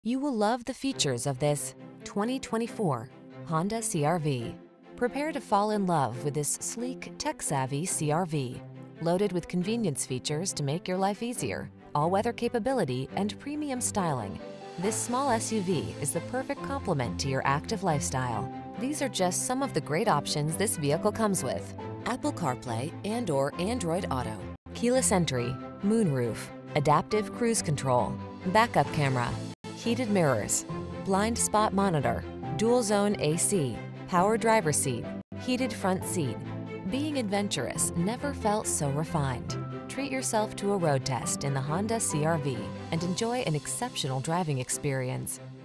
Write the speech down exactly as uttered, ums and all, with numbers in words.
You will love the features of this twenty twenty-four Honda C R V. Prepare to fall in love with this sleek, tech-savvy C R V. Loaded with convenience features to make your life easier, all-weather capability, and premium styling, this small S U V is the perfect complement to your active lifestyle. These are just some of the great options this vehicle comes with: Apple CarPlay and or Android Auto, keyless entry, moonroof, adaptive cruise control, backup camera, heated mirrors, blind spot monitor, dual zone A C, power driver seat, heated front seat. Being adventurous never felt so refined. Treat yourself to a road test in the Honda C R V and enjoy an exceptional driving experience.